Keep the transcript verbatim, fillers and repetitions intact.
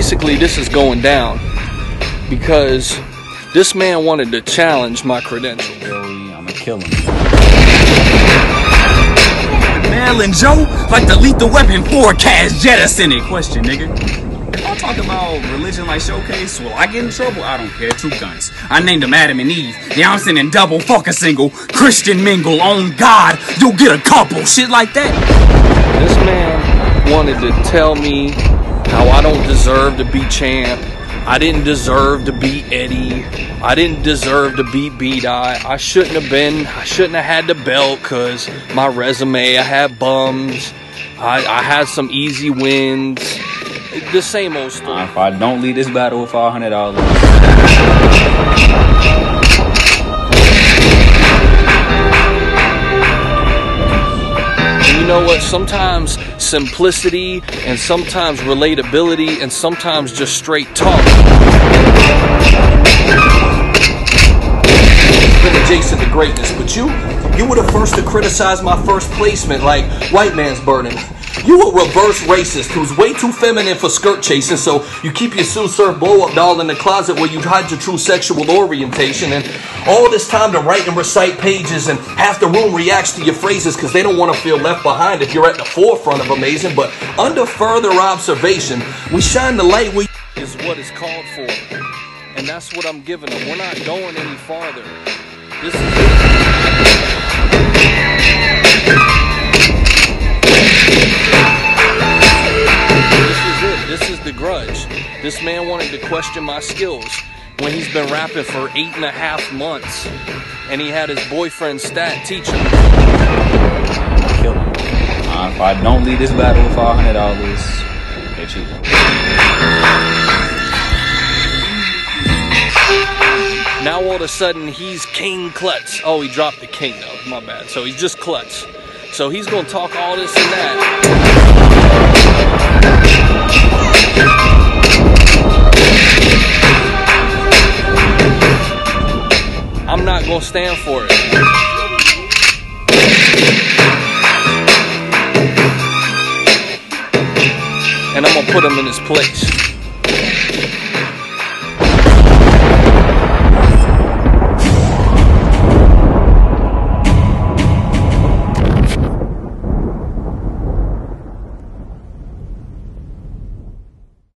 basically this is going down because this man wanted to challenge my credentials. I'ma kill him. Marilyn Joe, like the Lethal Weapon forecast jettison it. Question, nigga. If I talk about religion like Showcase, will I get in trouble? I don't care. Two guns. I named them Adam and Eve. Yeah, I'm sending double, fuck a single. Christian mingle. On God, you'll get a couple. Shit like that. This man wanted to tell me how I don't deserve to be champ. I didn't deserve to beat Eddie. I didn't deserve to beat B-Dye. I shouldn't have been, I shouldn't have had the belt because my resume, I had bums. I, I had some easy wins. The same old story. Uh, if I don't lead this battle with five hundred dollars. You know what? Sometimes simplicity and sometimes relatability and sometimes just straight talk. Been adjacent to greatness, but you, you were the first to criticize my first placement like white man's burden. You a reverse racist who's way too feminine for skirt chasing, so you keep your Sue Surf blow-up doll in the closet where you hide your true sexual orientation, and all this time to write and recite pages, and half the room reacts to your phrases because they don't want to feel left behind if you're at the forefront of amazing. But under further observation, we shine the light where is what is called for, and that's what I'm giving them. We're not going any farther. This is This is the grudge. This man wanted to question my skills when he's been rapping for eight and a half months and he had his boyfriend Stat teach him. Kill him. Uh, if I don't lead this battle with five hundred dollars, hit you. Now all of a sudden he's King Klutz. Oh, he dropped the king though. My bad. So he's just Klutz. So he's gonna talk all this and that. I'm not gonna stand for it. And I'm gonna put him in his place.